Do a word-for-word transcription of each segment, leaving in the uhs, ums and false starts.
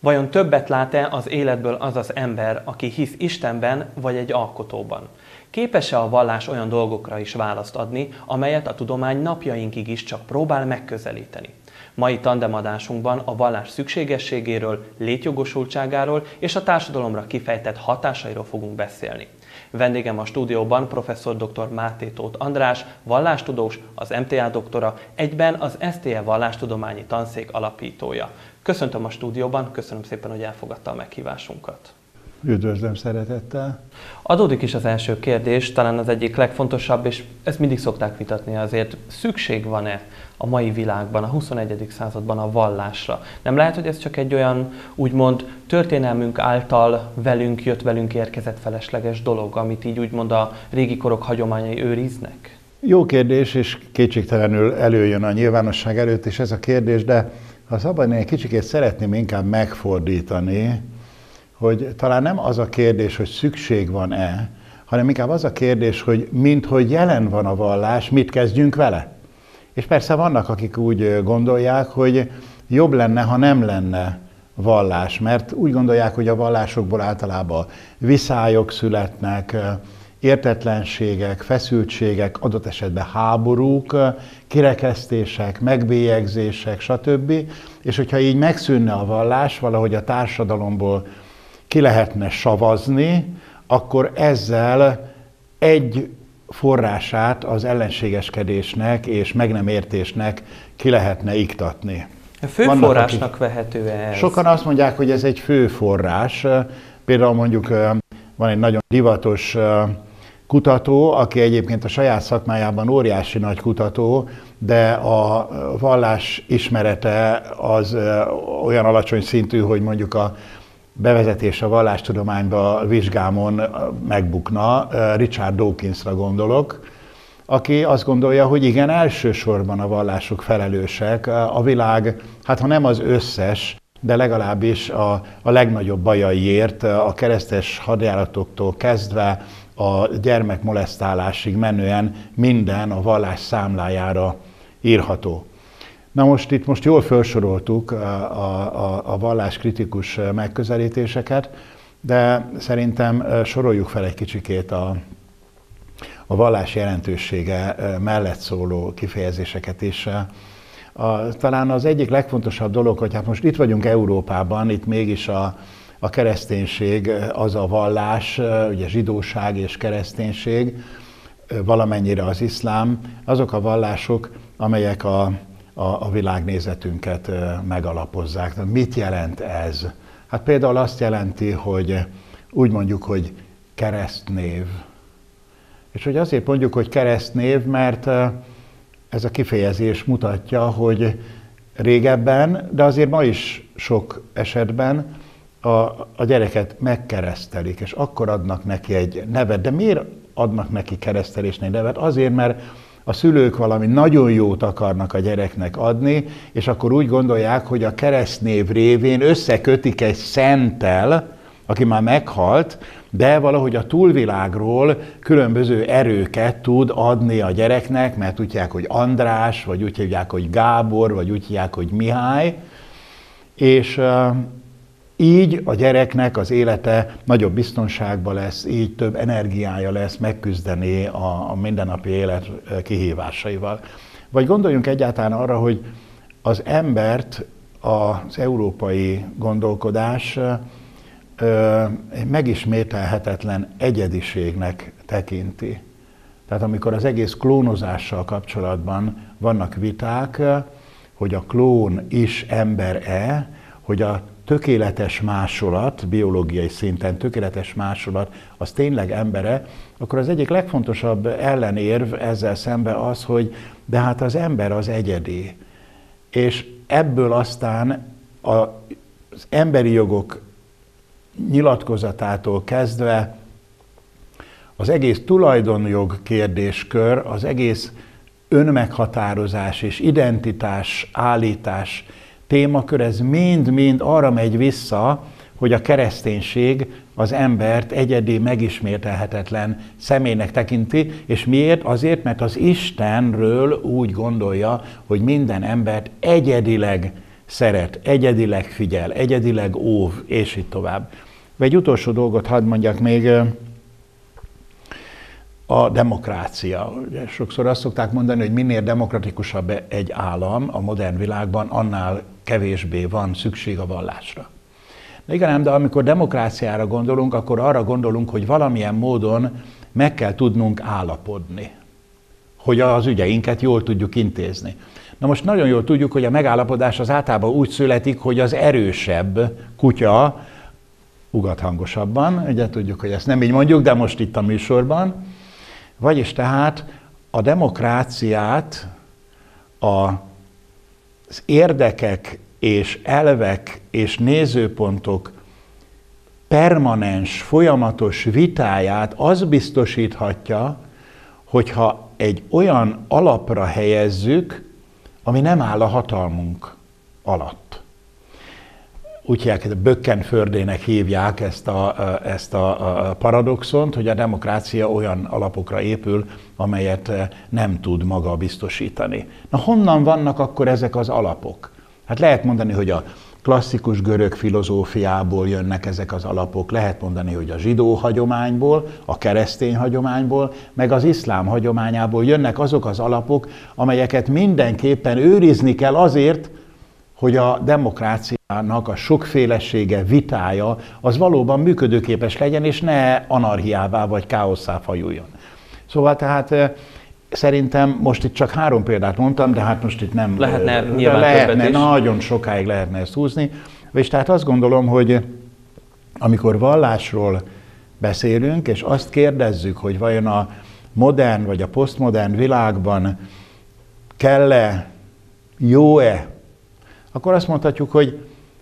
Vajon többet lát-e az életből az az ember, aki hisz Istenben vagy egy alkotóban? Képes-e a vallás olyan dolgokra is választ adni, amelyet a tudomány napjainkig is csak próbál megközelíteni? Mai tandemadásunkban a vallás szükségességéről, létjogosultságáról és a társadalomra kifejtett hatásairól fogunk beszélni. Vendégem a stúdióban professzor dr. Máté Tóth András, vallástudós, az em té á doktora, egyben az es té e vallástudományi tanszék alapítója. Köszöntöm a stúdióban, köszönöm szépen, hogy elfogadta a meghívásunkat. Üdvözlöm szeretettel. Adódik is az első kérdés, talán az egyik legfontosabb, és ezt mindig szokták vitatni azért, szükség van-e a mai világban, a huszonegyedik században a vallásra? Nem lehet, hogy ez csak egy olyan, úgymond történelmünk által velünk jött, velünk érkezett felesleges dolog, amit így úgymond a régi korok hagyományai őriznek? Jó kérdés, és kétségtelenül előjön a nyilvánosság előtt is ez a kérdés, de ha szabad, én egy kicsikét szeretném inkább megfordítani, hogy talán nem az a kérdés, hogy szükség van-e, hanem inkább az a kérdés, hogy minthogy jelen van a vallás, mit kezdjünk vele. És persze vannak, akik úgy gondolják, hogy jobb lenne, ha nem lenne vallás, mert úgy gondolják, hogy a vallásokból általában viszályok születnek, értetlenségek, feszültségek, adott esetben háborúk, kirekesztések, megbélyegzések, stb. És hogyha így megszűnne a vallás, valahogy a társadalomból ki lehetne savazni, akkor ezzel egy forrását az ellenségeskedésnek és meg nem értésnek ki lehetne iktatni. A fő Vannak, forrásnak vehető ez? Sokan azt mondják, hogy ez egy fő forrás. Például mondjuk van egy nagyon divatos kutató, aki egyébként a saját szakmájában óriási nagy kutató, de a vallás ismerete az olyan alacsony szintű, hogy mondjuk a bevezetés a vallástudományba vizsgámon megbukna. Richard Dawkinsra gondolok, aki azt gondolja, hogy igen, elsősorban a vallások felelősek. A világ, hát ha nem az összes, de legalábbis a, a legnagyobb bajaiért, a keresztes hadjáratoktól kezdve a gyermekmolesztálásig menően minden a vallás számlájára írható. Na most itt most jól felsoroltuk a, a, a valláskritikus megközelítéseket, de szerintem soroljuk fel egy kicsikét a, a vallás jelentősége mellett szóló kifejezéseket is. A, talán az egyik legfontosabb dolog, hogy hát most itt vagyunk Európában, itt mégis a, a kereszténység az a vallás, ugye zsidóság és kereszténység, valamennyire az iszlám, azok a vallások, amelyek a, a, a világnézetünket megalapozzák. De mit jelent ez? Hát például azt jelenti, hogy úgy mondjuk, hogy keresztnév. És hogy azért mondjuk, hogy keresztnév, mert ez a kifejezés mutatja, hogy régebben, de azért ma is sok esetben a, a gyereket megkeresztelik, és akkor adnak neki egy nevet. De miért adnak neki keresztelésnél nevet? Azért, mert a szülők valami nagyon jót akarnak a gyereknek adni, és akkor úgy gondolják, hogy a keresztnév révén összekötik egy szenttel, aki már meghalt, de valahogy a túlvilágról különböző erőket tud adni a gyereknek, mert úgy hívják, hogy András, vagy úgy hívják, hogy Gábor, vagy úgy hívják, hogy Mihály, és uh, így a gyereknek az élete nagyobb biztonságban lesz, így több energiája lesz megküzdeni a, a mindennapi élet kihívásaival. Vagy gondoljunk egyáltalán arra, hogy az embert az európai gondolkodás egy megismételhetetlen egyediségnek tekinti. Tehát amikor az egész klónozással kapcsolatban vannak viták, hogy a klón is ember-e, hogy a tökéletes másolat, biológiai szinten tökéletes másolat, az tényleg embere, akkor az egyik legfontosabb ellenérv ezzel szemben az, hogy de hát az ember az egyedi. És ebből aztán az emberi jogok nyilatkozatától kezdve az egész tulajdonjog kérdéskör, az egész önmeghatározás és identitás állítás témakör, ez mind-mind arra megy vissza, hogy a kereszténység az embert egyedi, megismételhetetlen személynek tekinti, és miért? Azért, mert az Istenről úgy gondolja, hogy minden embert egyedileg szeret, egyedileg figyel, egyedileg óv, és így tovább. Egy utolsó dolgot hadd mondjak még, a demokrácia. Ugye sokszor azt szokták mondani, hogy minél demokratikusabb egy állam a modern világban, annál kevésbé van szükség a vallásra. De igen, de amikor demokráciára gondolunk, akkor arra gondolunk, hogy valamilyen módon meg kell tudnunk állapodni, hogy az ügyeinket jól tudjuk intézni. Na most nagyon jól tudjuk, hogy a megállapodás az általában úgy születik, hogy az erősebb kutya ugat hangosabban, ugye tudjuk, hogy ezt nem így mondjuk, de most itt a műsorban. Vagyis tehát a demokráciát az érdekek és elvek és nézőpontok permanens, folyamatos vitáját az biztosíthatja, hogyha egy olyan alapra helyezzük, ami nem áll a hatalmunk alatt. Úgy hívják, Bökkenfördének hívják ezt a, ezt a paradoxont, hogy a demokrácia olyan alapokra épül, amelyet nem tud maga biztosítani. Na honnan vannak akkor ezek az alapok? Hát lehet mondani, hogy a klasszikus görög filozófiából jönnek ezek az alapok, lehet mondani, hogy a zsidó hagyományból, a keresztény hagyományból, meg az iszlám hagyományából jönnek azok az alapok, amelyeket mindenképpen őrizni kell azért, hogy a demokráciának a sokfélesége, vitája, az valóban működőképes legyen, és ne anarchiává vagy káosszá fajuljon. Szóval tehát szerintem most itt csak három példát mondtam, de hát most itt nem... Lehetne nyilván lehetne, nagyon sokáig lehetne ezt húzni. És tehát azt gondolom, hogy amikor vallásról beszélünk, és azt kérdezzük, hogy vajon a modern vagy a posztmodern világban kell-e, jó-e, akkor azt mondhatjuk, hogy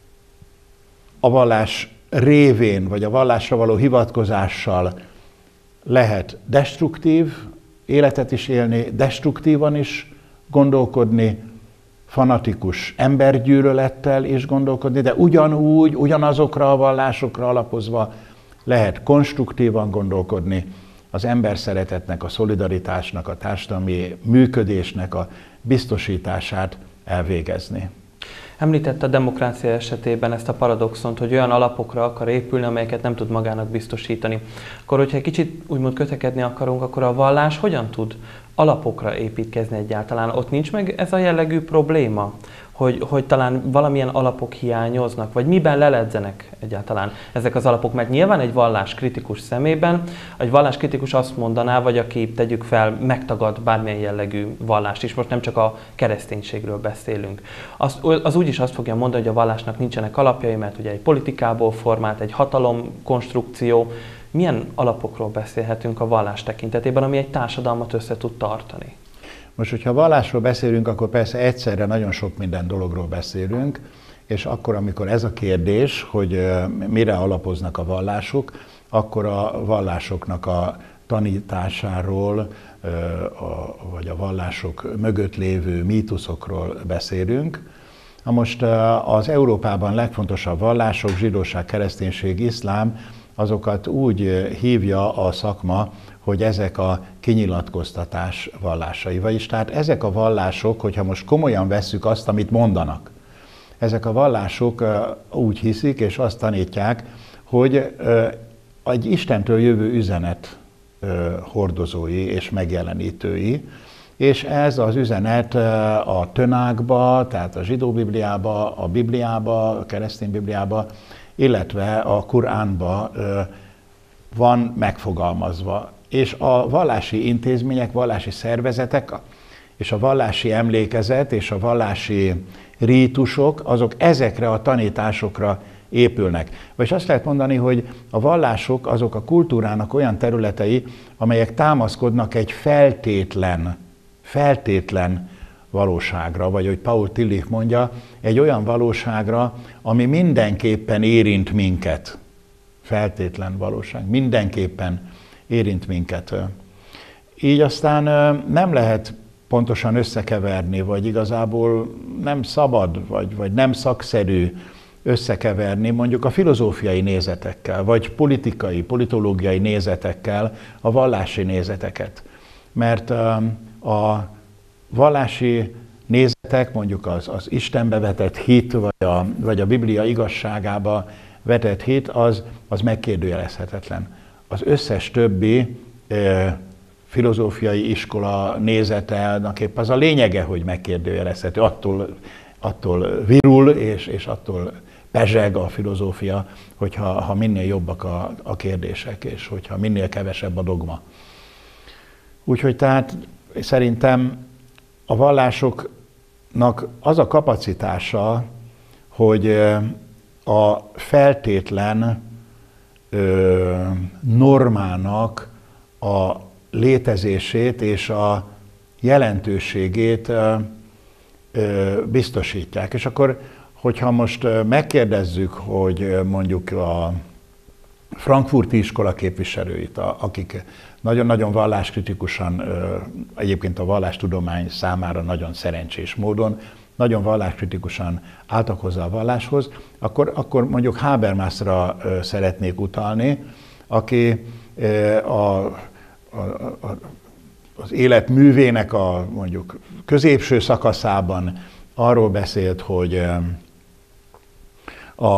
a vallás révén, vagy a vallásra való hivatkozással lehet destruktív életet is élni, destruktívan is gondolkodni, fanatikus embergyűlölettel is gondolkodni, de ugyanúgy, ugyanazokra a vallásokra alapozva lehet konstruktívan gondolkodni, az ember szeretetnek, a szolidaritásnak, a társadalmi működésnek a biztosítását elvégezni. Említette a demokrácia esetében ezt a paradoxont, hogy olyan alapokra akar épülni, amelyeket nem tud magának biztosítani. Akkor, hogyha egy kicsit úgymond kötekedni akarunk, akkor a vallás hogyan tud alapokra építkezni egyáltalán? Ott nincs meg ez a jellegű probléma, hogy, hogy talán valamilyen alapok hiányoznak, vagy miben leledzenek egyáltalán ezek az alapok? Mert nyilván egy vallás kritikus szemében, egy vallás kritikus azt mondaná, vagy aki, tegyük fel, megtagad bármilyen jellegű vallást is, most nem csak a kereszténységről beszélünk. Az, az úgyis azt fogja mondani, hogy a vallásnak nincsenek alapjai, mert ugye egy politikából formált, egy hatalomkonstrukció. Milyen alapokról beszélhetünk a vallás tekintetében, ami egy társadalmat össze tud tartani? Most, hogyha vallásról beszélünk, akkor persze egyszerre nagyon sok minden dologról beszélünk, és akkor, amikor ez a kérdés, hogy mire alapoznak a vallások, akkor a vallásoknak a tanításáról, vagy a vallások mögött lévő mítuszokról beszélünk. Na most az Európában legfontosabb vallások, zsidóság, kereszténység, iszlám, azokat úgy hívja a szakma, hogy ezek a kinyilatkoztatás vallásai. Vagyis tehát ezek a vallások, hogyha most komolyan vesszük azt, amit mondanak, ezek a vallások úgy hiszik és azt tanítják, hogy egy Istentől jövő üzenet hordozói és megjelenítői, és ez az üzenet a Tönákba, tehát a zsidó Bibliába, a Bibliába, a keresztény Bibliába, illetve a Kuránba van megfogalmazva. És a vallási intézmények, vallási szervezetek, és a vallási emlékezet, és a vallási rítusok, azok ezekre a tanításokra épülnek. Vagyis azt lehet mondani, hogy a vallások azok a kultúrának olyan területei, amelyek támaszkodnak egy feltétlen, feltétlen valóságra, vagy hogy Paul Tillich mondja, egy olyan valóságra, ami mindenképpen érint minket. Feltétlen valóság, mindenképpen érint minket. Így aztán nem lehet pontosan összekeverni, vagy igazából nem szabad, vagy, vagy nem szakszerű összekeverni mondjuk a filozófiai nézetekkel, vagy politikai, politológiai nézetekkel a vallási nézeteket. Mert a vallási nézetek, mondjuk az, az Istenbe vetett hit, vagy a, vagy a Biblia igazságába vetett hit, az, az megkérdőjelezhetetlen. Az összes többi e, filozófiai iskola nézete, épp az a lényege, hogy megkérdőjelezhető. Attól, attól virul, és, és attól pezseg a filozófia, hogyha ha minél jobbak a, a kérdések, és hogyha minél kevesebb a dogma. Úgyhogy tehát szerintem a vallásoknak az a kapacitása, hogy a feltétlen ö, normának a létezését és a jelentőségét ö, ö, biztosítják. És akkor, hogyha most megkérdezzük, hogy mondjuk a frankfurti iskola képviselőit, akik nagyon-nagyon valláskritikusan, egyébként a vallástudomány számára nagyon szerencsés módon, nagyon valláskritikusan álltak hozzá a valláshoz, akkor, akkor mondjuk Habermasra szeretnék utalni, aki a, a, a, az élet művének a mondjuk középső szakaszában arról beszélt, hogy a,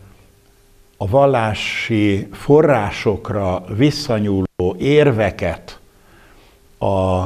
a vallási forrásokra visszanyúló érveket a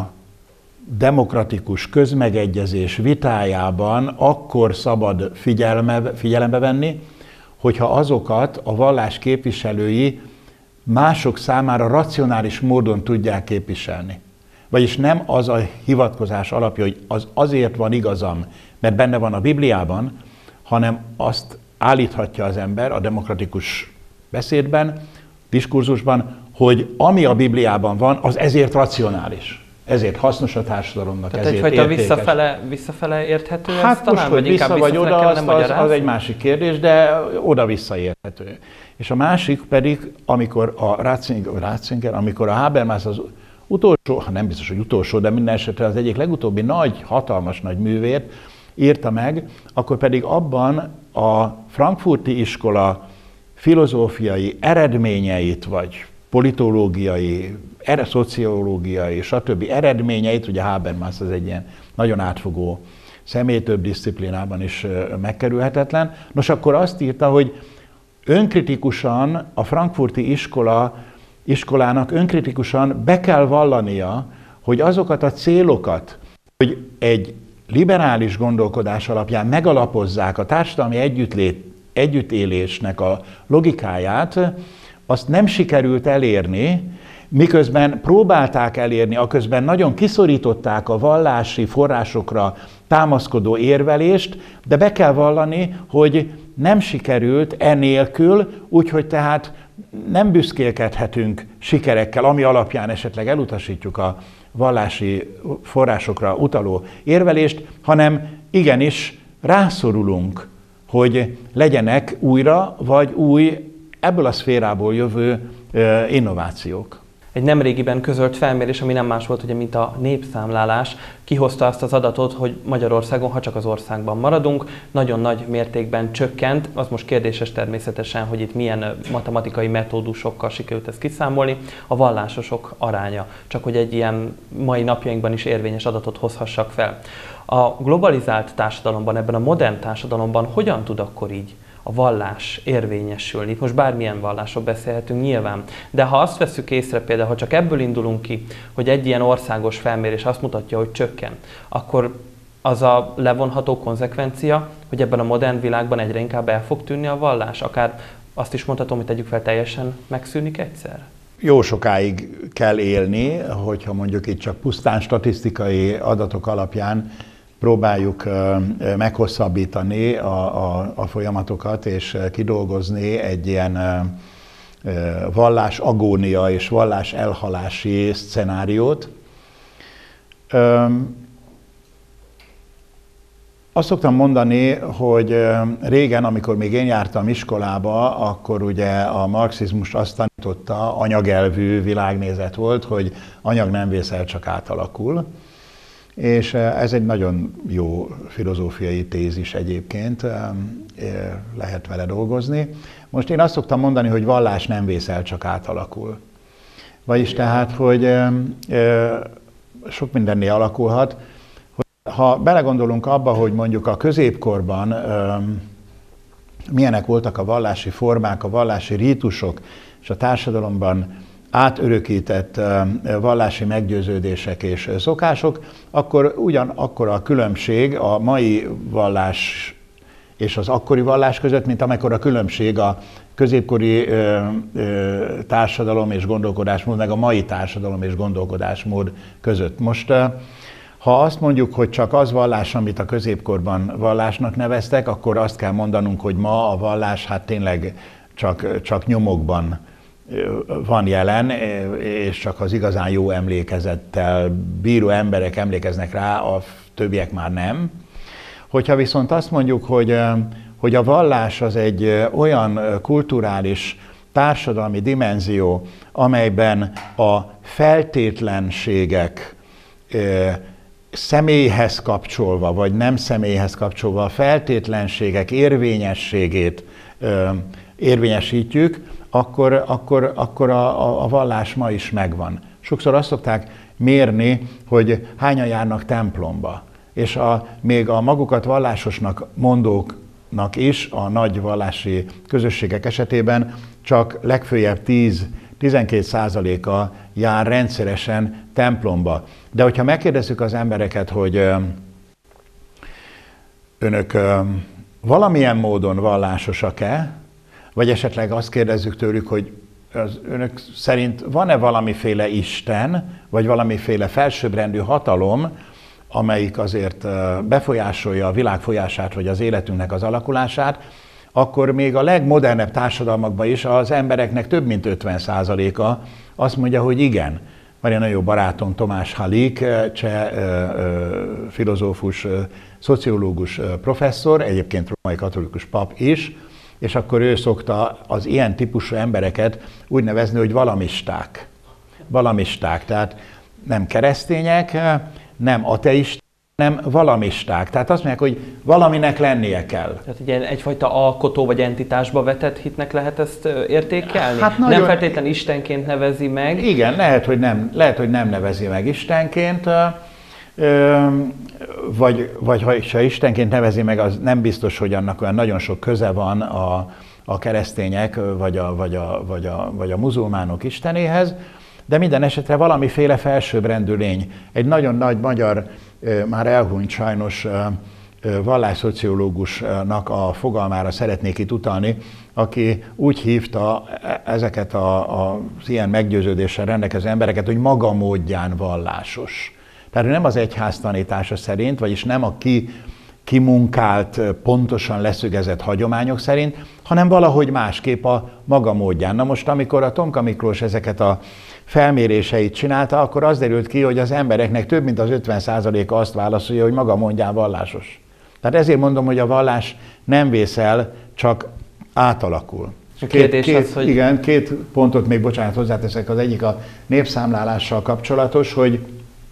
demokratikus közmegegyezés vitájában akkor szabad figyelme, figyelembe venni, hogyha azokat a vallás képviselői mások számára racionális módon tudják képviselni. Vagyis nem az a hivatkozás alapja, hogy az azért van igazam, mert benne van a Bibliában, hanem azt állíthatja az ember a demokratikus beszédben, diskurzusban, hogy ami a Bibliában van, az ezért racionális. Ezért hasznos a társadalomnak, tehát ezért egyfajta értékes. Visszafele, visszafele érthető Hát ez most, talán, hogy vagy vissza vagy oda, az, az, az egy másik kérdés, de oda-vissza érthető. És a másik pedig, amikor a Ratzinger, Ratzinger amikor a Habermas az utolsó, ha nem biztos, hogy utolsó, de minden esetre az egyik legutóbbi nagy, hatalmas nagy művét írta meg, akkor pedig abban a frankfurti iskola filozófiai eredményeit, vagy politológiai, szociológiai, stb. Eredményeit, ugye Habermas az egy ilyen nagyon átfogó személy, több disziplinában is megkerülhetetlen. Nos, akkor azt írta, hogy önkritikusan a frankfurti iskola, iskolának önkritikusan be kell vallania, hogy azokat a célokat, hogy egy liberális gondolkodás alapján megalapozzák a társadalmi együttlét, együttélésnek a logikáját, azt nem sikerült elérni, miközben próbálták elérni, aközben nagyon kiszorították a vallási forrásokra támaszkodó érvelést, de be kell vallani, hogy nem sikerült enélkül, úgyhogy tehát nem büszkélkedhetünk sikerekkel, ami alapján esetleg elutasítjuk a vallási forrásokra utaló érvelést, hanem igenis rászorulunk, hogy legyenek újra, vagy új, ebből a szférából jövő innovációk. Egy nemrégiben közölt felmérés, ami nem más volt, ugye, mint a népszámlálás, kihozta azt az adatot, hogy Magyarországon, ha csak az országban maradunk, nagyon nagy mértékben csökkent. Az most kérdéses természetesen, hogy itt milyen matematikai metódusokkal sikerült ezt kiszámolni, a vallásosok aránya. Csak hogy egy ilyen mai napjainkban is érvényes adatot hozhassak fel. A globalizált társadalomban, ebben a modern társadalomban hogyan tud akkor így a vallás érvényesülni? Most bármilyen vallásról beszélhetünk nyilván, de ha azt vesszük észre például, ha csak ebből indulunk ki, hogy egy ilyen országos felmérés azt mutatja, hogy csökken, akkor az a levonható konzekvencia, hogy ebben a modern világban egyre inkább el fog tűnni a vallás? Akár azt is mondhatom, hogy tegyük fel, teljesen megszűnik egyszer? Jó sokáig kell élni, hogyha mondjuk itt csak pusztán statisztikai adatok alapján próbáljuk meghosszabbítani a, a, a folyamatokat, és kidolgozni egy ilyen vallás agónia és vallás elhalási szcenáriót. Azt szoktam mondani, hogy régen, amikor még én jártam iskolába, akkor ugye a marxizmus azt tanította, anyagelvű világnézet volt, hogy anyag nem vészel, csak átalakul. És ez egy nagyon jó filozófiai tézis egyébként, lehet vele dolgozni. Most én azt szoktam mondani, hogy vallás nem vészel, csak átalakul. Vagyis tehát, hogy sok mindennél alakulhat, hogy ha belegondolunk abba, hogy mondjuk a középkorban milyenek voltak a vallási formák, a vallási rítusok, és a társadalomban átörökített vallási meggyőződések és szokások, akkor ugyanakkor a különbség a mai vallás és az akkori vallás között, mint amikor a különbség a középkori ö, ö, társadalom és gondolkodásmód, meg a mai társadalom és gondolkodásmód között. Most, ö, ha azt mondjuk, hogy csak az vallás, amit a középkorban vallásnak neveztek, akkor azt kell mondanunk, hogy ma a vallás hát tényleg csak, csak nyomokban van jelen, és csak az igazán jó emlékezettel bíró emberek emlékeznek rá, a többiek már nem. Hogyha viszont azt mondjuk, hogy, hogy a vallás az egy olyan kulturális, társadalmi dimenzió, amelyben a feltétlenségek személyhez kapcsolva, vagy nem személyhez kapcsolva a feltétlenségek érvényességét érvényesítjük, akkor, akkor, akkor a, a vallás ma is megvan. Sokszor azt szokták mérni, hogy hányan járnak templomba. És a, még a magukat vallásosnak mondóknak is, a nagy vallási közösségek esetében csak legfőjebb tíz-tizenkét százaléka jár rendszeresen templomba. De hogyha megkérdezzük az embereket, hogy önök valamilyen módon vallásosak-e, vagy esetleg azt kérdezzük tőlük, hogy az önök szerint van-e valamiféle Isten, vagy valamiféle felsőbbrendű hatalom, amelyik azért befolyásolja a világ folyását, vagy az életünknek az alakulását, akkor még a legmodernebb társadalmakban is az embereknek több mint ötven százaléka azt mondja, hogy igen. Van egy nagyon jó barátom, Tomás Halik, cseh filozófus, szociológus professzor, egyébként római katolikus pap is, és akkor ő szokta az ilyen típusú embereket úgy nevezni, hogy valamisták. Valamisták, tehát nem keresztények, nem ateisták, nem valamisták. Tehát azt mondják, hogy valaminek lennie kell. Tehát egy, egyfajta alkotó vagy entitásba vetett hitnek lehet ezt értékelni? Hát nagyon... Nem feltétlen Istenként nevezi meg? Igen, lehet, hogy nem, lehet, hogy nem nevezi meg Istenként, vagy, vagy ha, ha Istenként nevezi meg, az nem biztos, hogy annak olyan nagyon sok köze van a, a keresztények vagy a, vagy, a, vagy, a, vagy a muzulmánok istenéhez, de minden esetre valamiféle felsőbbrendű lény. Egy nagyon nagy magyar, már elhunyt sajnos vallásszociológusnak a fogalmára szeretnék itt utalni, aki úgy hívta ezeket a, a, az ilyen meggyőződéssel rendelkező embereket, hogy maga módján vallásos. Tehát nem az egyház tanítása szerint, vagyis nem a ki, kimunkált, pontosan leszögezett hagyományok szerint, hanem valahogy másképp a maga módján. Na most, amikor a Tomka Miklós ezeket a felméréseit csinálta, akkor az derült ki, hogy az embereknek több mint az ötven százaléka azt válaszolja, hogy maga módján vallásos. Tehát ezért mondom, hogy a vallás nem vész el, csak átalakul. Két, két, az, hogy... Igen, két pontot még, bocsánat, hozzáteszek. Az egyik a népszámlálással kapcsolatos, hogy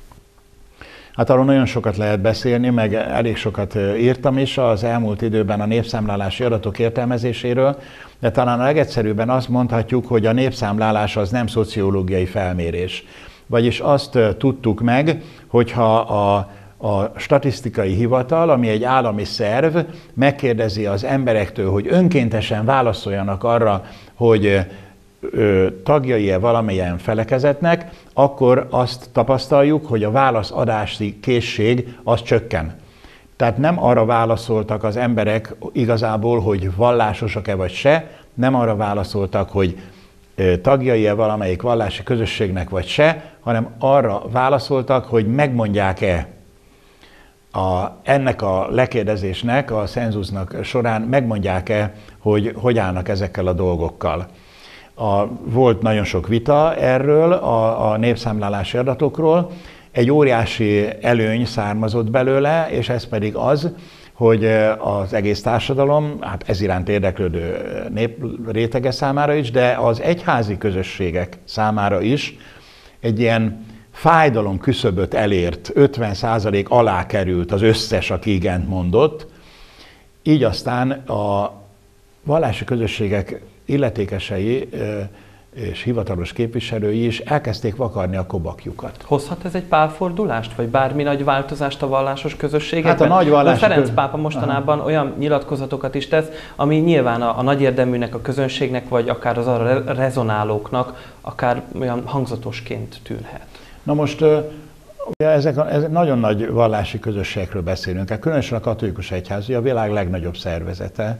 hát arról nagyon sokat lehet beszélni, meg elég sokat írtam is az elmúlt időben a népszámlálási adatok értelmezéséről, de talán a legegyszerűbben azt mondhatjuk, hogy a népszámlálás az nem szociológiai felmérés. Vagyis azt tudtuk meg, hogyha a, a statisztikai hivatal, ami egy állami szerv, megkérdezi az emberektől, hogy önkéntesen válaszoljanak arra, hogy tagjai-e valamilyen felekezetnek, akkor azt tapasztaljuk, hogy a válaszadási készség az csökken. Tehát nem arra válaszoltak az emberek igazából, hogy vallásosak-e vagy se, nem arra válaszoltak, hogy tagjai-e valamelyik vallási közösségnek vagy se, hanem arra válaszoltak, hogy megmondják-e a, ennek a lekérdezésnek, a szenzusznak során megmondják-e, hogy hogy állnak ezekkel a dolgokkal. A, volt nagyon sok vita erről, a, a népszámlálási adatokról. Egy óriási előny származott belőle, és ez pedig az, hogy az egész társadalom, hát ez iránt érdeklődő nép rétege számára is, de az egyházi közösségek számára is egy ilyen fájdalom küszöböt elért, ötven százalék alá került az összes, aki igent mondott. Így aztán a vallási közösségek illetékesei és hivatalos képviselői is elkezdték vakarni a kobakjukat. Hozhat ez egy pálfordulást, vagy bármi nagy változást a vallásos közösségekben? Hát a nagy vallási Ferenc köz... pápa mostanában Aha. olyan nyilatkozatokat is tesz, ami nyilván a, a nagy érdeműnek, a közönségnek, vagy akár az arra rezonálóknak akár olyan hangzatosként tűnhet. Na most ugye ezek, a, ezek nagyon nagy vallási közösségekről beszélünk, különösen a katolikus egyház, a világ legnagyobb szervezete.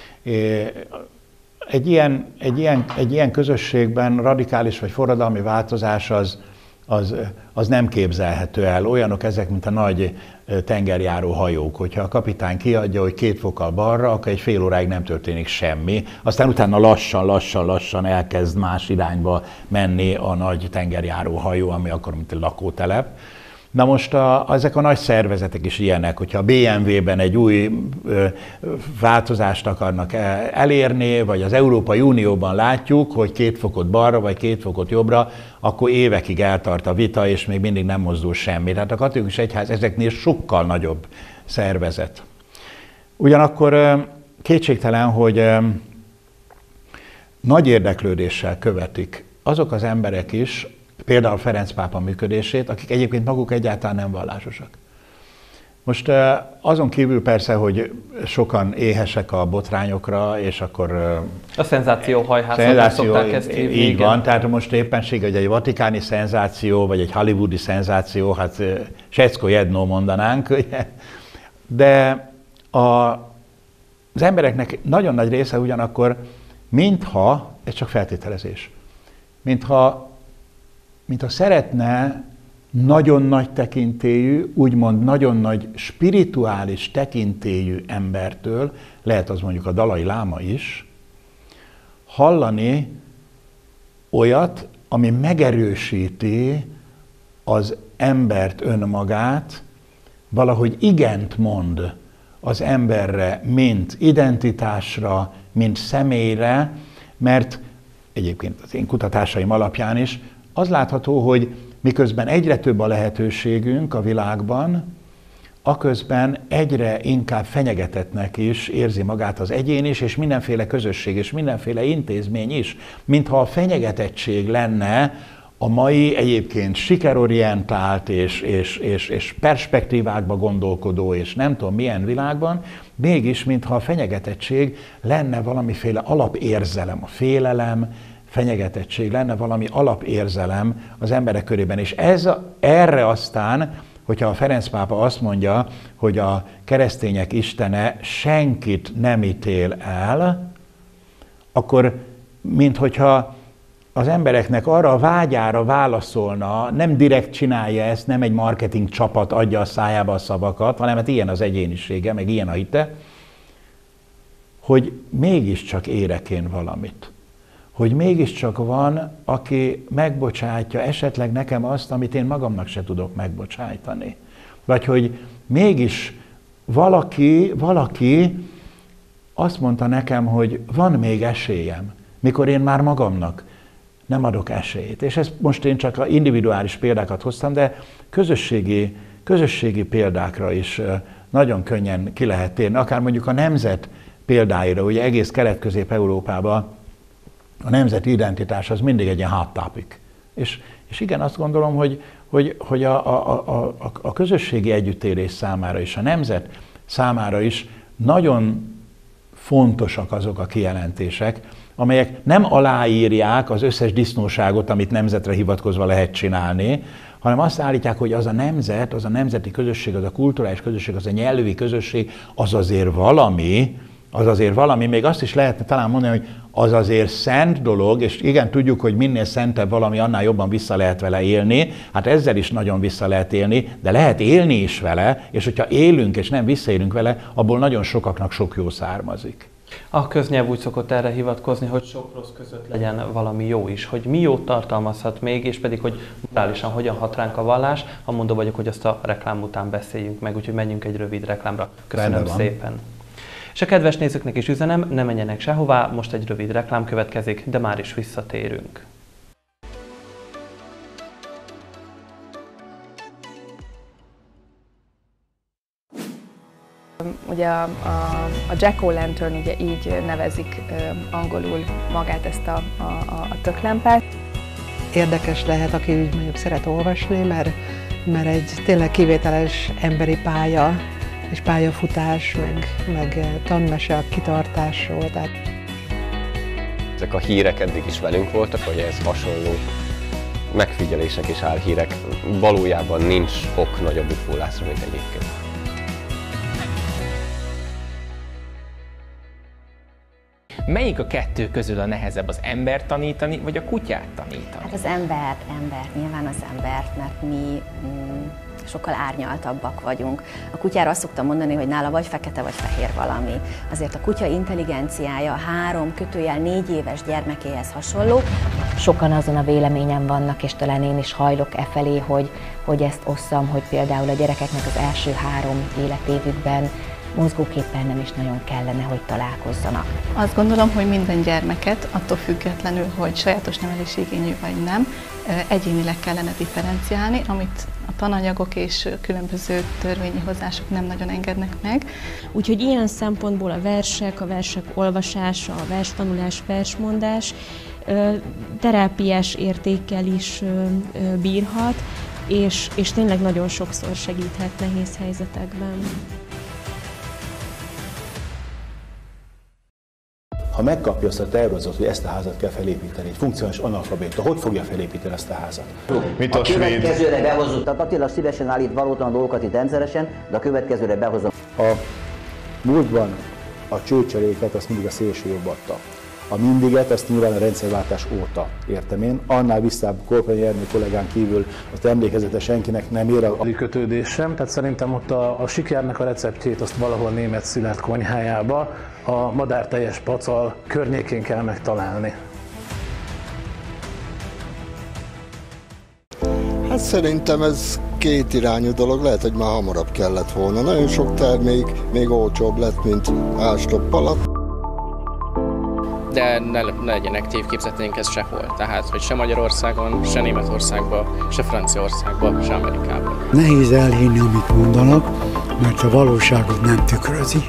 Egy ilyen, egy, ilyen, egy ilyen közösségben radikális vagy forradalmi változás az, az, az nem képzelhető el. Olyanok ezek, mint a nagy tengerjáró hajók. Hogyha a kapitány kiadja, hogy két fokkal balra, akkor egy fél óráig nem történik semmi. Aztán utána lassan, lassan, lassan elkezd más irányba menni a nagy tengerjáró hajó, ami akkor mint egy lakótelep. Na most a, ezek a nagy szervezetek is ilyenek, hogyha a bé em vé-ben egy új ö, változást akarnak elérni, vagy az Európai Unióban látjuk, hogy két fokot balra, vagy két fokot jobbra, akkor évekig eltart a vita, és még mindig nem mozdul semmi. Tehát a katolikus egyház ezeknél sokkal nagyobb szervezet. Ugyanakkor ö, kétségtelen, hogy ö, nagy érdeklődéssel követik azok az emberek is, például Ferenc pápa működését, akik egyébként maguk egyáltalán nem vallásosak. Most azon kívül persze, hogy sokan éhesek a botrányokra, és akkor... A szenzációhajhászat szokták ezt hívni. Így igen. Van, tehát most éppenség, hogy egy vatikáni szenzáció, vagy egy hollywoodi szenzáció, hát secko jedno mondanánk, ugye? De a, az embereknek nagyon nagy része ugyanakkor, mintha, ez csak feltételezés, mintha mintha szeretne nagyon nagy tekintélyű, úgymond nagyon nagy spirituális tekintélyű embertől, lehet az mondjuk a Dalai Láma is, hallani olyat, ami megerősíti az embert önmagát, valahogy igent mond az emberre, mint identitásra, mint személyre, mert egyébként az én kutatásaim alapján is az látható, hogy miközben egyre több a lehetőségünk a világban, aközben egyre inkább fenyegetettnek is érzi magát az egyén is, és mindenféle közösség, és mindenféle intézmény is, mintha a fenyegetettség lenne a mai egyébként sikerorientált és, és, és, és perspektívákba gondolkodó, és nem tudom milyen világban, mégis mintha a fenyegetettség lenne valamiféle alapérzelem, a félelem, fenyegetettség lenne valami alapérzelem az emberek körében. És ez, erre aztán, hogyha a Ferenc pápa azt mondja, hogy a keresztények istene senkit nem ítél el, akkor minthogyha az embereknek arra a vágyára válaszolna, nem direkt csinálja ezt, nem egy marketing csapat adja a szájába a szavakat, hanem hát ilyen az egyénisége, meg ilyen a hite, hogy mégiscsak érek én valamit. Hogy mégiscsak van, aki megbocsátja esetleg nekem azt, amit én magamnak se tudok megbocsájtani. Vagy hogy mégis valaki, valaki azt mondta nekem, hogy van még esélyem, mikor én már magamnak nem adok esélyt. És ezt most én csak individuális példákat hoztam, de közösségi, közösségi példákra is nagyon könnyen ki lehet térni. Akár mondjuk a nemzet példáira, ugye egész Kelet-Közép-Európában a nemzeti identitás az mindig egy ilyen hot topic. És, és igen, azt gondolom, hogy, hogy, hogy a, a, a, a közösségi együttélés számára is, a nemzet számára is nagyon fontosak azok a kijelentések, amelyek nem aláírják az összes disznóságot, amit nemzetre hivatkozva lehet csinálni, hanem azt állítják, hogy az a nemzet, az a nemzeti közösség, az a kulturális közösség, az a nyelvi közösség, az azért valami, az azért valami, még azt is lehetne talán mondani, hogy az azért szent dolog, és igen, tudjuk, hogy minél szentebb valami, annál jobban vissza lehet vele élni, hát ezzel is nagyon vissza lehet élni, de lehet élni is vele, és hogyha élünk és nem visszaélünk vele, abból nagyon sokaknak sok jó származik. A köznyelv úgy szokott erre hivatkozni, hogy sok rossz között legyen valami jó is, hogy mi jót tartalmazhat még, és pedig, hogy morálisan hogyan hat ránk a vallás, amondó vagyok, hogy azt a reklám után beszéljünk meg, úgyhogy menjünk egy rövid reklámra. Köszönöm szépen. És a kedves nézőknek is üzenem, ne menjenek sehová, most egy rövid reklám következik, de már is visszatérünk. Ugye a, a, a Jack-o'-lantern, ugye így nevezik angolul magát ezt a, a, a töklámpát. Érdekes lehet, aki úgy mondjuk szeret olvasni, mert, mert egy tényleg kivételes emberi pálya, és pályafutás, meg, meg tanmese a kitartásról. Tehát... Ezek a hírek eddig is velünk voltak, vagy ez hasonló megfigyelések és álhírek. Valójában nincs ok nagyobb ufólásra, mint egyébként. Melyik a kettő közül a nehezebb, az embert tanítani, vagy a kutyát tanítani? Hát az embert, embert, nyilván az embert, mert mi mm, sokkal árnyaltabbak vagyunk. A kutyára azt szoktam mondani, hogy nála vagy fekete, vagy fehér valami. Azért a kutya intelligenciája három, kötőjel négy éves gyermekéhez hasonló. Sokan azon a véleményen vannak, és talán én is hajlok e felé, hogy, hogy ezt osszam, hogy például a gyerekeknek az első három életévükben mozgóképpen nem is nagyon kellene, hogy találkozzanak. Azt gondolom, hogy minden gyermeket, attól függetlenül, hogy sajátos nevelési igényű vagy nem, egyénileg kellene differenciálni, amit a tananyagok és különböző törvényi hozások nem nagyon engednek meg. Úgyhogy ilyen szempontból a versek, a versek olvasása, a verstanulás, versmondás terápiás értékkel is bírhat, és, és tényleg nagyon sokszor segíthet nehéz helyzetekben. Ha megkapja azt a tervezet, hogy ezt a házat kell felépíteni, egy funkcionális analfabéta, hogy fogja felépíteni ezt a házat? Mint a, a következőre behozott, tehát Attila szívesen állít valótlan dolgokat itt rendszeresen, de a következőre behozom. A múltban a csőcseréket azt mindig a szélső jobb adta. A mindiget azt nyilván a rendszerváltás óta értem én. Annál visszább Korponyi Ernő kollégán kívül azt emlékezete senkinek nem ér a... a kötődésem, tehát szerintem ott a, a sikernek a receptjét azt valahol német Szilárd konyhájába, a madárteljes pacal környékén kell megtalálni. Hát szerintem ez kétirányú dolog, lehet, hogy már hamarabb kellett volna. Nagyon sok termék még olcsóbb lett, mint ástopp alatt. De ne, ne legyenek tévképzeteink ez sehol. Tehát, hogy se Magyarországon, se Németországban, se Franciaországban, se Amerikában. Nehéz elhinni, amit mondanak, mert a valóságot nem tükrözi.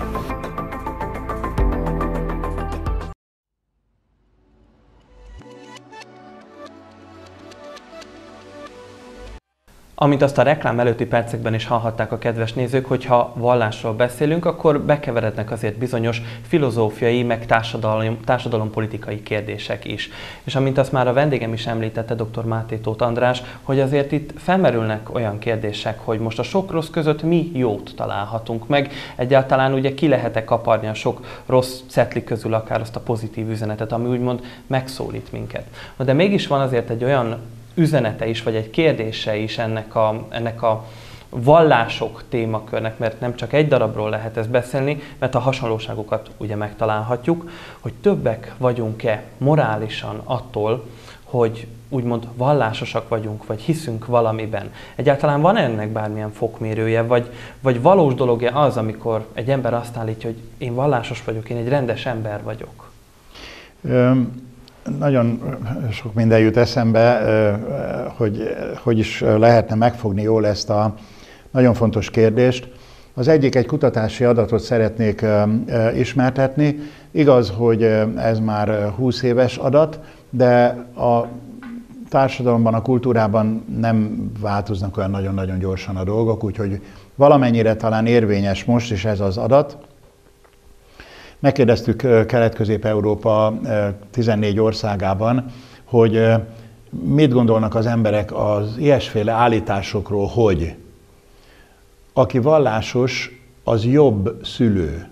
Amint azt a reklám előtti percekben is hallhatták a kedves nézők, hogyha vallásról beszélünk, akkor bekeverednek azért bizonyos filozófiai, meg társadalom, társadalompolitikai kérdések is. És amint azt már a vendégem is említette, dr. Máté Tóth András, hogy azért itt felmerülnek olyan kérdések, hogy most a sok rossz között mi jót találhatunk meg, egyáltalán ugye ki lehet-e kaparni a sok rossz cetli közül akár azt a pozitív üzenetet, ami úgymond megszólít minket. De mégis van azért egy olyan üzenete is, vagy egy kérdése is ennek a, ennek a vallások témakörnek, mert nem csak egy darabról lehet ezt beszélni, mert a hasonlóságokat ugye megtalálhatjuk, hogy többek vagyunk-e morálisan attól, hogy úgymond vallásosak vagyunk, vagy hiszünk valamiben. Egyáltalán van ennek bármilyen fokmérője, vagy, vagy valós dolog-e az, amikor egy ember azt állítja, hogy én vallásos vagyok, én egy rendes ember vagyok? Um. Nagyon sok minden jut eszembe, hogy hogy is lehetne megfogni jól ezt a nagyon fontos kérdést. Az egyik, egy kutatási adatot szeretnék ismertetni. Igaz, hogy ez már húsz éves adat, de a társadalomban, a kultúrában nem változnak olyan nagyon-nagyon gyorsan a dolgok, úgyhogy valamennyire talán érvényes most is ez az adat. Megkérdeztük Kelet-Közép-Európa tizennégy országában, hogy mit gondolnak az emberek az ilyesféle állításokról, hogy aki vallásos, az jobb szülő.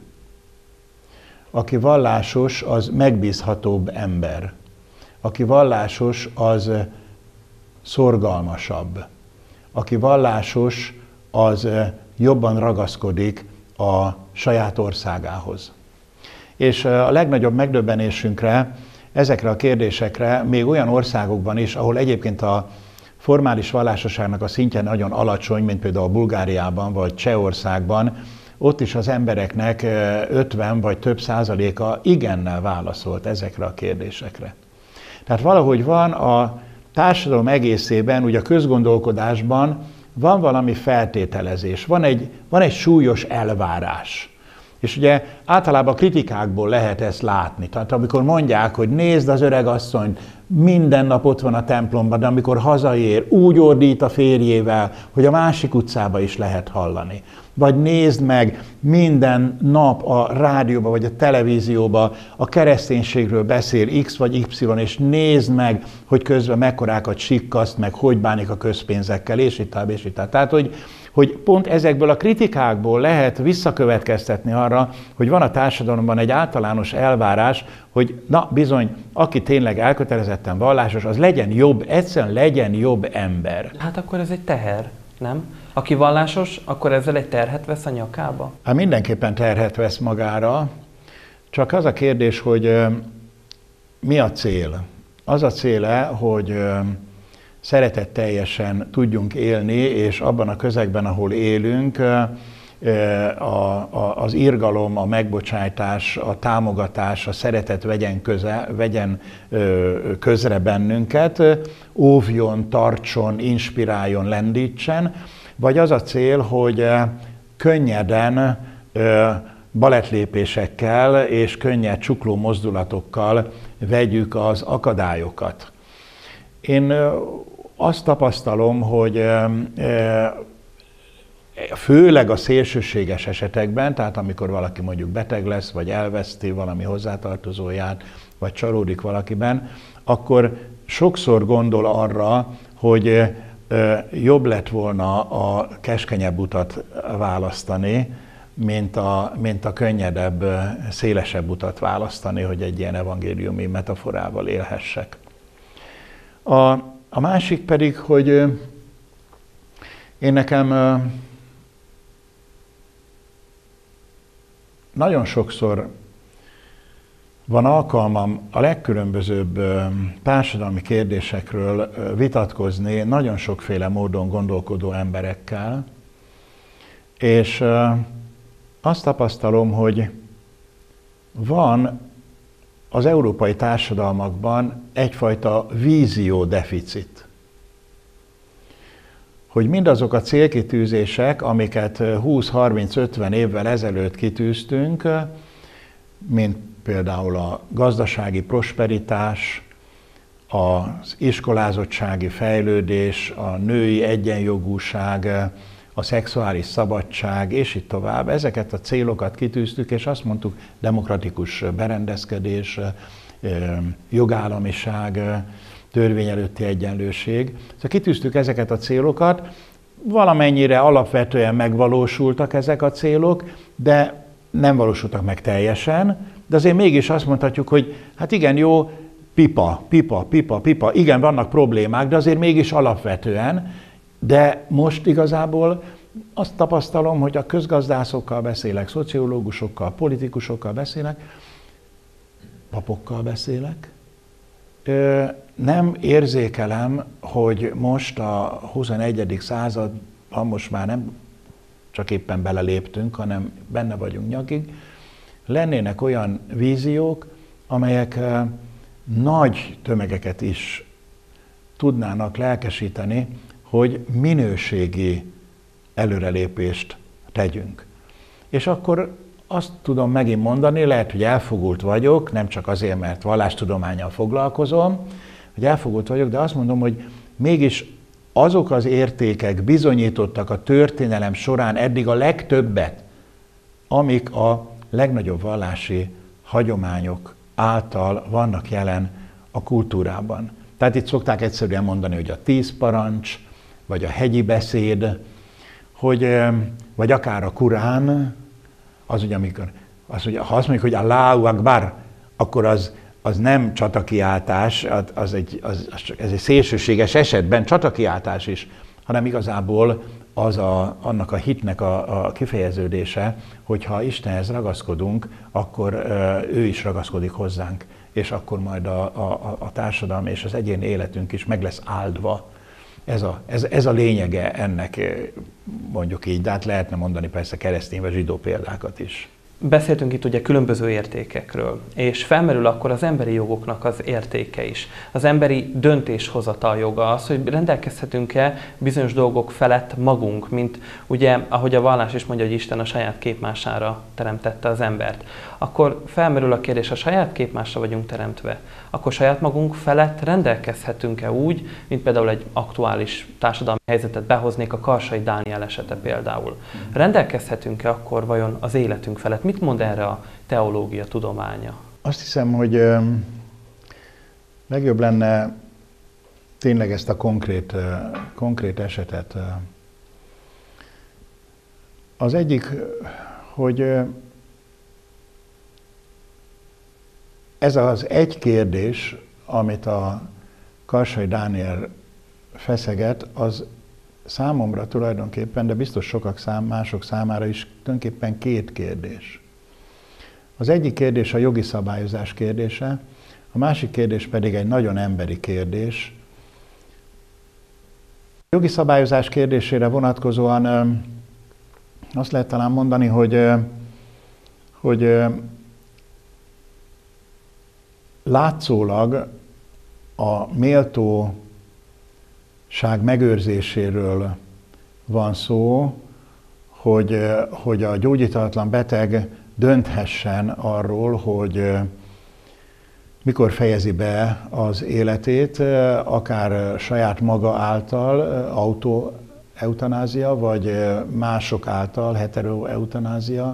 Aki vallásos, az megbízhatóbb ember. Aki vallásos, az szorgalmasabb. Aki vallásos, az jobban ragaszkodik a saját országához. És a legnagyobb megdöbbenésünkre ezekre a kérdésekre még olyan országokban is, ahol egyébként a formális vallásosságnak a szintje nagyon alacsony, mint például Bulgáriában vagy Csehországban, ott is az embereknek ötven vagy több százaléka igennel válaszolt ezekre a kérdésekre. Tehát valahogy van a társadalom egészében, ugye a közgondolkodásban van valami feltételezés, van egy, van egy súlyos elvárás. És ugye általában a kritikákból lehet ezt látni. Tehát amikor mondják, hogy nézd az öregasszonyt, minden nap ott van a templomban, de amikor hazaér, úgy ordít a férjével, hogy a másik utcába is lehet hallani. Vagy nézd meg, minden nap a rádióban vagy a televízióban a kereszténységről beszél X vagy Y, és nézd meg, hogy közben mekkorákat sikkaszt, meg hogy bánik a közpénzekkel, és itt tovább, és itt tovább. Tehát, hogy hogy pont ezekből a kritikákból lehet visszakövetkeztetni arra, hogy van a társadalomban egy általános elvárás, hogy na bizony, aki tényleg elkötelezetten vallásos, az legyen jobb, egyszerűen legyen jobb ember. Hát akkor ez egy teher, nem? Aki vallásos, akkor ezzel egy terhet vesz a nyakába? Hát mindenképpen terhet vesz magára, csak az a kérdés, hogy mi a cél? Az a céle, hogy szeretetteljesen tudjunk élni, és abban a közegben, ahol élünk, az irgalom, a megbocsájtás, a támogatás, a szeretet vegyen, köze, vegyen közre bennünket, óvjon, tartson, inspiráljon, lendítsen, vagy az a cél, hogy könnyeden balettlépésekkel és könnyed csukló mozdulatokkal vegyük az akadályokat. Én azt tapasztalom, hogy főleg a szélsőséges esetekben, tehát amikor valaki mondjuk beteg lesz, vagy elveszti valami hozzátartozóját, vagy csalódik valakiben, akkor sokszor gondol arra, hogy jobb lett volna a keskenyebb utat választani, mint a, mint a könnyedebb, szélesebb utat választani, hogy egy ilyen evangéliumi metaforával élhessek. A, a másik pedig, hogy én nekem nagyon sokszor van alkalmam a legkülönbözőbb társadalmi kérdésekről vitatkozni nagyon sokféle módon gondolkodó emberekkel, és azt tapasztalom, hogy van az európai társadalmakban egyfajta víziódeficit. Hogy mindazok a célkitűzések, amiket húsz, harminc, ötven évvel ezelőtt kitűztünk, mint például a gazdasági prosperitás, az iskolázottsági fejlődés, a női egyenjogúság, a szexuális szabadság, és így tovább. Ezeket a célokat kitűztük, és azt mondtuk, demokratikus berendezkedés, jogállamiság, törvény előtti egyenlőség. Szóval kitűztük ezeket a célokat, valamennyire alapvetően megvalósultak ezek a célok, de nem valósultak meg teljesen, de azért mégis azt mondhatjuk, hogy hát igen, jó, pipa, pipa, pipa, pipa, igen, vannak problémák, de azért mégis alapvetően, de most igazából azt tapasztalom, hogy a közgazdászokkal beszélek, szociológusokkal, politikusokkal beszélek, papokkal beszélek, nem érzékelem, hogy most a huszonegyedik században most már nem csak éppen beleléptünk, hanem benne vagyunk nyakig, lennének olyan víziók, amelyek nagy tömegeket is tudnának lelkesíteni, hogy minőségi előrelépést tegyünk. És akkor azt tudom megint mondani, lehet, hogy elfogult vagyok, nem csak azért, mert vallástudománnyal foglalkozom, hogy elfogult vagyok, de azt mondom, hogy mégis azok az értékek bizonyítottak a történelem során eddig a legtöbbet, amik a legnagyobb vallási hagyományok által vannak jelen a kultúrában. Tehát itt szokták egyszerűen mondani, hogy a tíz parancs, vagy a hegyi beszéd, hogy, vagy akár a Kurán, az ugye, amikor, az, ugye, ha azt mondjuk, hogy Allahu Akbar, akkor az, az nem csatakiáltás, az egy, az, az csak, ez egy szélsőséges esetben csatakiáltás is, hanem igazából az a, annak a hitnek a, a kifejeződése, hogyha Istenhez ragaszkodunk, akkor ő is ragaszkodik hozzánk, és akkor majd a, a, a társadalmi és az egyéni életünk is meg lesz áldva. Ez a, ez, ez a lényege ennek, mondjuk így, de hát lehetne mondani persze keresztény vagy zsidó példákat is. Beszéltünk itt ugye különböző értékekről, és felmerül akkor az emberi jogoknak az értéke is. Az emberi döntéshozatal joga az, hogy rendelkezhetünk-e bizonyos dolgok felett magunk, mint ugye, ahogy a vallás is mondja, hogy Isten a saját képmására teremtette az embert. Akkor felmerül a kérdés, ha saját képmásra vagyunk teremtve, akkor saját magunk felett rendelkezhetünk-e úgy, mint például egy aktuális társadalmi helyzetet behoznék, a Karsai Dániel esete például. Rendelkezhetünk-e akkor vajon az életünk felett? Mit mond erre a teológia tudománya? Azt hiszem, hogy legjobb lenne tényleg ezt a konkrét, konkrét esetet. Az egyik, hogy ez az egy kérdés, amit a Karsai Dániel feszeget, az számomra tulajdonképpen, de biztos sokak szám, mások számára is tulajdonképpen két kérdés. Az egyik kérdés a jogi szabályozás kérdése, a másik kérdés pedig egy nagyon emberi kérdés. A jogi szabályozás kérdésére vonatkozóan azt lehet talán mondani, hogy, hogy látszólag a méltóság megőrzéséről van szó, hogy, hogy a gyógyítatlan beteg dönthessen arról, hogy mikor fejezi be az életét, akár saját maga által, autoeutanázia, vagy mások által, heteroeutanázia.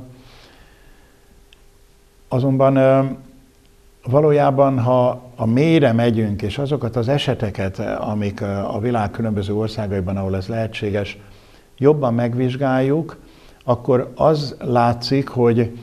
Azonban valójában, ha a mélyre megyünk, és azokat az eseteket, amik a világ különböző országaiban, ahol ez lehetséges, jobban megvizsgáljuk, akkor az látszik, hogy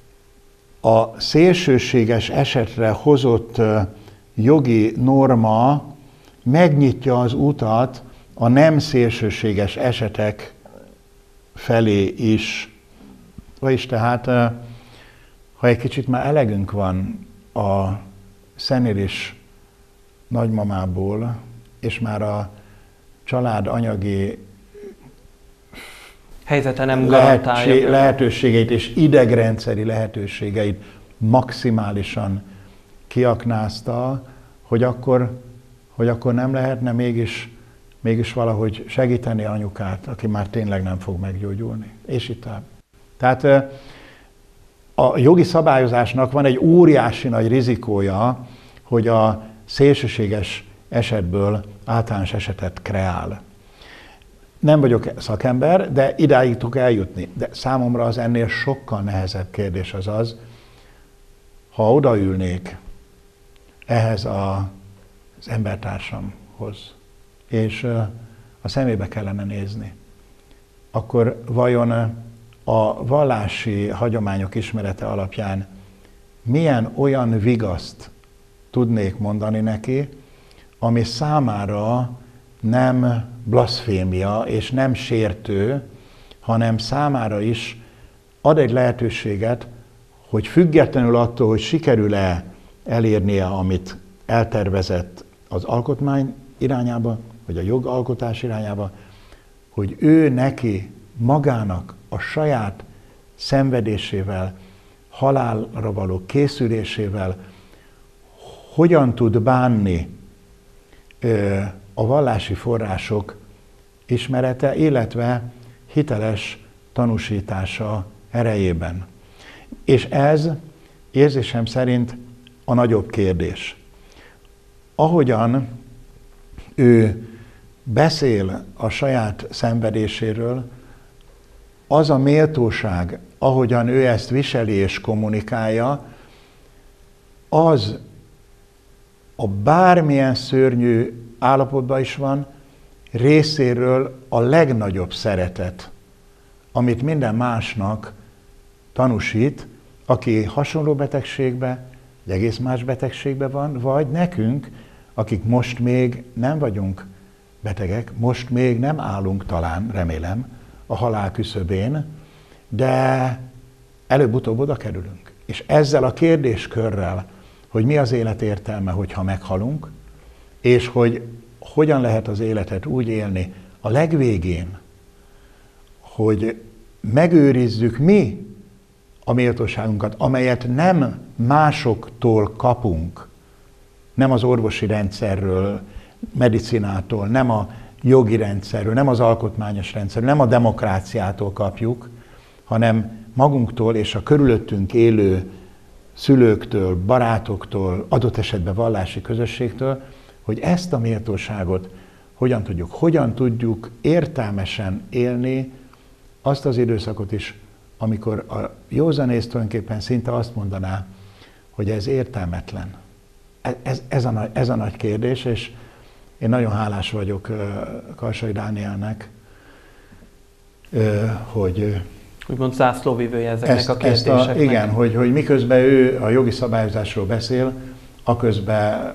a szélsőséges esetre hozott jogi norma megnyitja az utat a nem szélsőséges esetek felé is. Vagyis tehát, ha egy kicsit már elegünk van a szenilis nagymamából, és már a család anyagi helyzete nem garantálja. Lehetőségeit és idegrendszeri lehetőségeit maximálisan kiaknázta, hogy akkor, hogy akkor nem lehetne mégis, mégis valahogy segíteni anyukát, aki már tényleg nem fog meggyógyulni. És itt tovább. Tehát a jogi szabályozásnak van egy óriási nagy rizikója, hogy a szélsőséges esetből általános esetet kreál. Nem vagyok szakember, de idáig tudok eljutni. De számomra az ennél sokkal nehezebb kérdés az az, ha odaülnék ehhez a, az embertársamhoz, és a szemébe kellene nézni, akkor vajon a vallási hagyományok ismerete alapján milyen olyan vigaszt tudnék mondani neki, ami számára nem blaszfémia és nem sértő, hanem számára is ad egy lehetőséget, hogy függetlenül attól, hogy sikerül-e elérnie, amit eltervezett az alkotmány irányába, vagy a jogalkotás irányába, hogy ő neki magának a saját szenvedésével, halálra való készülésével hogyan tud bánni ö, a vallási források ismerete, illetve hiteles tanúsítása erejében. És ez érzésem szerint a nagyobb kérdés. Ahogyan ő beszél a saját szenvedéséről, az a méltóság, ahogyan ő ezt viseli és kommunikálja, az a bármilyen szörnyű állapotban is van, részéről a legnagyobb szeretet, amit minden másnak tanúsít, aki hasonló betegségbe, egy egész más betegségbe van, vagy nekünk, akik most még nem vagyunk betegek, most még nem állunk talán, remélem, a halál küszöbén, de előbb-utóbb oda kerülünk. És ezzel a kérdéskörrel, hogy mi az élet értelme, hogyha meghalunk, és hogy hogyan lehet az életet úgy élni a legvégén, hogy megőrizzük mi a méltóságunkat, amelyet nem másoktól kapunk, nem az orvosi rendszerről, medicinától, nem a jogi rendszerről, nem az alkotmányos rendszerről, nem a demokráciától kapjuk, hanem magunktól és a körülöttünk élő szülőktől, barátoktól, adott esetben vallási közösségtől, hogy ezt a méltóságot hogyan tudjuk, hogyan tudjuk értelmesen élni azt az időszakot is, amikor a józanész tulajdonképpen szinte azt mondaná, hogy ez értelmetlen. Ez, ez, a, ez a nagy kérdés, és én nagyon hálás vagyok Karsai Dánielnek, hogy úgymond zászlóvivője ezeknek ezt, a kérdéseknek. Ezt a, igen, hogy, hogy miközben ő a jogi szabályozásról beszél, aközben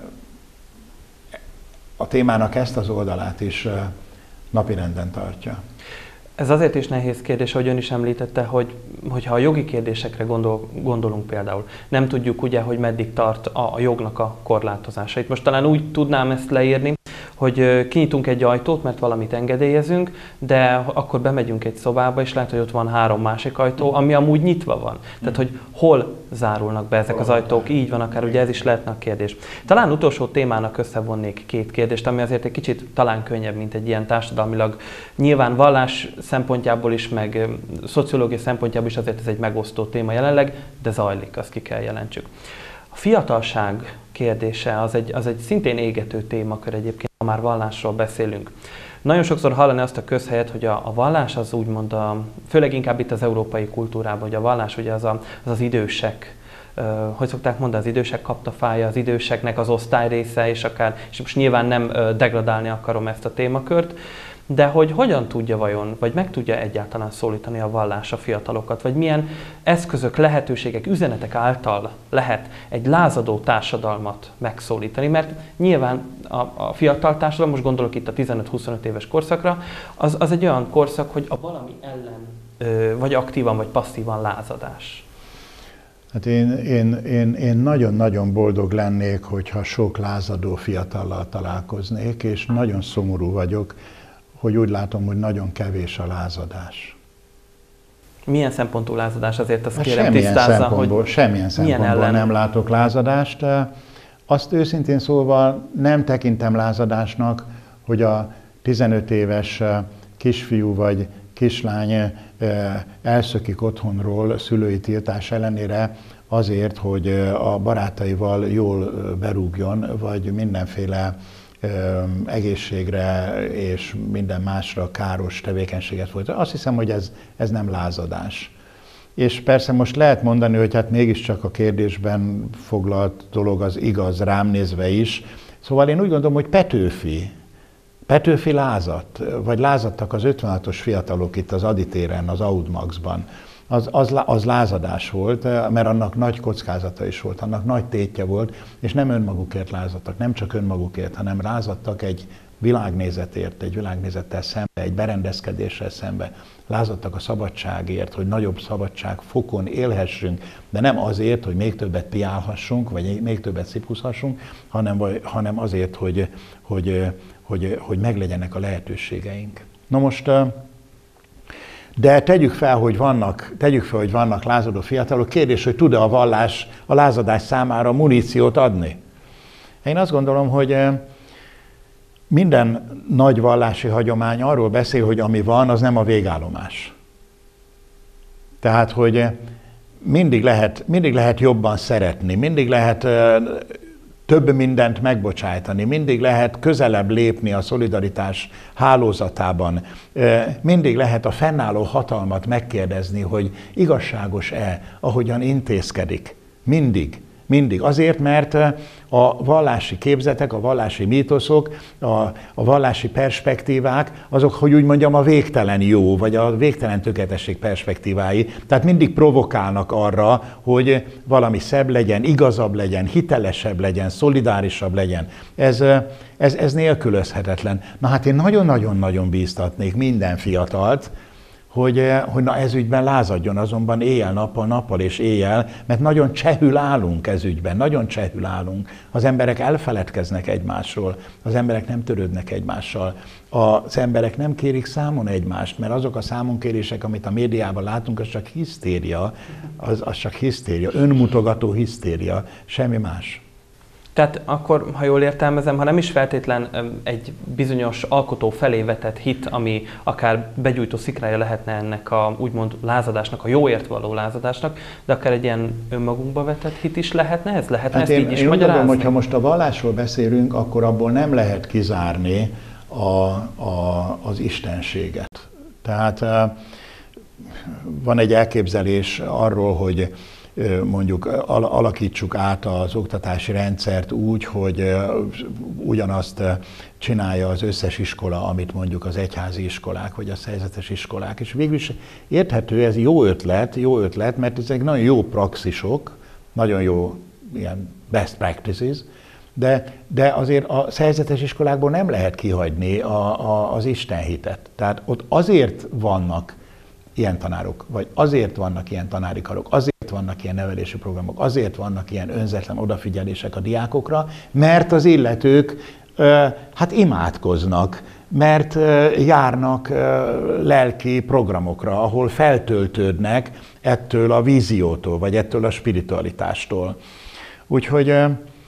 a témának ezt az oldalát is napirenden tartja. Ez azért is nehéz kérdés, ahogy ön is említette, hogy hogyha a jogi kérdésekre gondol, gondolunk például, nem tudjuk ugye, hogy meddig tart a, a jognak a korlátozása. Itt most talán úgy tudnám ezt leírni, hogy kinyitunk egy ajtót, mert valamit engedélyezünk, de akkor bemegyünk egy szobába, és lehet, hogy ott van három másik ajtó, ami amúgy nyitva van. Tehát, hogy hol zárulnak be ezek az ajtók, így van akár, ugye ez is lehetne a kérdés. Talán utolsó témának összevonnék két kérdést, ami azért egy kicsit talán könnyebb, mint egy ilyen társadalmilag. Nyilván vallás szempontjából is, meg szociológia szempontjából is azért ez egy megosztó téma jelenleg, de zajlik, azt ki kell jelentsük. A fiatalság kérdése az egy, az egy szintén égető témakör egyébként, ha már vallásról beszélünk. Nagyon sokszor hallani azt a közhelyet, hogy a, a vallás az úgymond, a, főleg inkább itt az európai kultúrában, hogy a vallás ugye az a, az, az idősek, uh, hogy szokták mondani, az idősek kaptafája, az időseknek az osztály része, és akár, és most nyilván nem uh, degradálni akarom ezt a témakört, de hogy hogyan tudja vajon, vagy meg tudja egyáltalán szólítani a vallás a fiatalokat, vagy milyen eszközök, lehetőségek, üzenetek által lehet egy lázadó társadalmat megszólítani, mert nyilván a, a fiatal társadalom, most gondolok itt a tizenöt-huszonöt éves korszakra, az, az egy olyan korszak, hogy a valami ellen ö, vagy aktívan, vagy passzívan lázadás. Hát én, én, én, én nagyon-nagyon boldog lennék, hogyha sok lázadó fiatallal találkoznék, és nagyon szomorú vagyok, hogy úgy látom, hogy nagyon kevés a lázadás. Milyen szempontú lázadás? Azért azt hát kérem semmilyen tisztázza, szempontból, hogy semmilyen szempontból ellen... nem látok lázadást. Azt őszintén szólva nem tekintem lázadásnak, hogy a tizenöt éves kisfiú vagy kislány elszökik otthonról szülői tiltás ellenére azért, hogy a barátaival jól berúgjon, vagy mindenféle egészségre és minden másra káros tevékenységet folytat. Azt hiszem, hogy ez, ez nem lázadás. És persze most lehet mondani, hogy hát mégiscsak a kérdésben foglalt dolog az igaz, rám nézve is. Szóval én úgy gondolom, hogy Petőfi, Petőfi lázadt, vagy lázadtak az ötvenhatos fiatalok itt az Adi téren, az Audmaxban. Az, az, az lázadás volt, mert annak nagy kockázata is volt, annak nagy tétje volt, és nem önmagukért lázadtak, nem csak önmagukért, hanem lázadtak egy világnézetért, egy világnézettel szembe, egy berendezkedéssel szembe. Lázadtak a szabadságért, hogy nagyobb szabadságfokon élhessünk, de nem azért, hogy még többet piálhassunk, vagy még többet szipuzhassunk, hanem, hanem azért, hogy, hogy, hogy, hogy meglegyenek a lehetőségeink. Na most... De tegyük fel, hogy vannak, tegyük fel, hogy vannak lázadó fiatalok. Kérdés, hogy tud-e a vallás a lázadás számára muníciót adni? Én azt gondolom, hogy minden nagy vallási hagyomány arról beszél, hogy ami van, az nem a végállomás. Tehát, hogy mindig lehet, mindig lehet jobban szeretni, mindig lehet több mindent megbocsájtani, mindig lehet közelebb lépni a szolidaritás hálózatában, mindig lehet a fennálló hatalmat megkérdezni, hogy igazságos-e, ahogyan intézkedik. Mindig. Mindig. Azért, mert a vallási képzetek, a vallási mítoszok, a, a vallási perspektívák, azok, hogy úgy mondjam, a végtelen jó, vagy a végtelen tökéletesség perspektívái. Tehát mindig provokálnak arra, hogy valami szebb legyen, igazabb legyen, hitelesebb legyen, szolidárisabb legyen. Ez, ez, ez nélkülözhetetlen. Na hát én nagyon-nagyon-nagyon bíztatnék minden fiatalt, hogy, hogy na ez ügyben lázadjon, azonban éjjel, nappal, nappal és éjjel, mert nagyon csehül állunk ez ügyben, nagyon csehül állunk. Az emberek elfeledkeznek egymásról, az emberek nem törődnek egymással, az emberek nem kérik számon egymást, mert azok a számonkérések, amit a médiában látunk, az csak hisztéria, az, az csak hisztéria, önmutogató hisztéria, semmi más. Tehát akkor, ha jól értelmezem, ha nem is feltétlen egy bizonyos alkotó felé vetett hit, ami akár begyújtó szikrája lehetne ennek a úgymond lázadásnak, a jóért való lázadásnak, de akár egy ilyen önmagunkba vetett hit is lehetne ez? Lehetne hát ezt én, így is én magyarázni? Én gondolom, hogyha most a vallásról beszélünk, akkor abból nem lehet kizárni a, a, az istenséget. Tehát van egy elképzelés arról, hogy mondjuk alakítsuk át az oktatási rendszert úgy, hogy ugyanazt csinálja az összes iskola, amit mondjuk az egyházi iskolák, vagy a szerzetes iskolák. És végül is érthető, ez jó ötlet, jó ötlet, mert ezek nagyon jó praxisok, nagyon jó ilyen best practices, de, de azért a szerzetes iskolákból nem lehet kihagyni a, a, az istenhitet. Tehát ott azért vannak ilyen tanárok, vagy azért vannak ilyen tanári karok, azért vannak ilyen nevelési programok, azért vannak ilyen önzetlen odafigyelések a diákokra, mert az illetők hát imádkoznak, mert járnak lelki programokra, ahol feltöltődnek ettől a víziótól, vagy ettől a spiritualitástól. Úgyhogy azt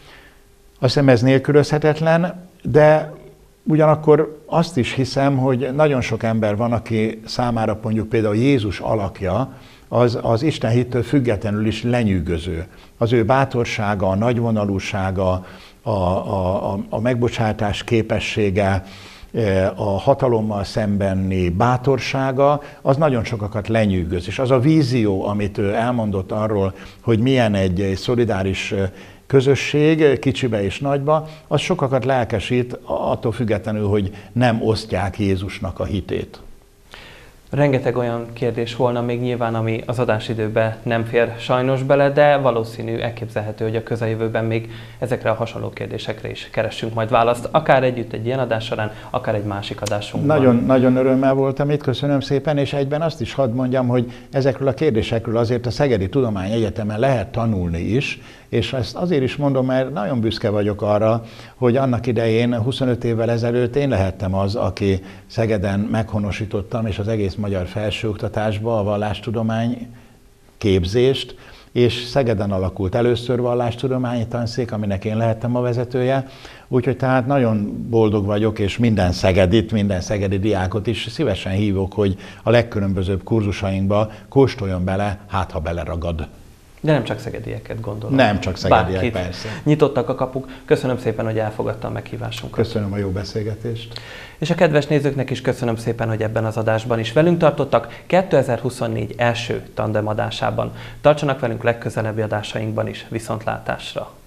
hiszem ez nélkülözhetetlen, de ugyanakkor azt is hiszem, hogy nagyon sok ember van, aki számára mondjuk például Jézus alakja, az, az Isten hittől függetlenül is lenyűgöző. Az ő bátorsága, a nagyvonalúsága, a, a, a, a megbocsátás képessége, a hatalommal szembeni bátorsága, az nagyon sokakat lenyűgöz. És az a vízió, amit ő elmondott arról, hogy milyen egy, egy szolidáris közösség, kicsibe és nagyba, az sokakat lelkesít, attól függetlenül, hogy nem osztják Jézusnak a hitét. Rengeteg olyan kérdés volna még nyilván, ami az adásidőbe nem fér sajnos bele, de valószínű, elképzelhető, hogy a közeljövőben még ezekre a hasonló kérdésekre is keressünk majd választ, akár együtt egy ilyen adás során, akár egy másik adásunkban. Nagyon, nagyon örömmel voltam itt, köszönöm szépen, és egyben azt is hadd mondjam, hogy ezekről a kérdésekről azért a Szegedi Tudományegyetemen lehet tanulni is, és ezt azért is mondom, mert nagyon büszke vagyok arra, hogy annak idején, huszonöt évvel ezelőtt én lehettem az, aki Szegeden meghonosítottam, és az egész magyar felsőoktatásba a vallástudomány képzést, és Szegeden alakult először vallástudományi tanszék, aminek én lehettem a vezetője, úgyhogy tehát nagyon boldog vagyok, és minden szegedit, minden szegedi diákot is szívesen hívok, hogy a legkülönbözőbb kurzusainkba kóstoljon bele, hát ha beleragad. De nem csak szegedieket gondolom. Nem csak szegediek, Bárkit. Persze. Nyitottak a kapuk. Köszönöm szépen, hogy elfogadta a meghívásunkat. Köszönöm a jó beszélgetést. És a kedves nézőknek is köszönöm szépen, hogy ebben az adásban is velünk tartottak kétezer-huszonnégy első tandem adásában. Tartsanak velünk legközelebbi adásainkban is. Viszontlátásra!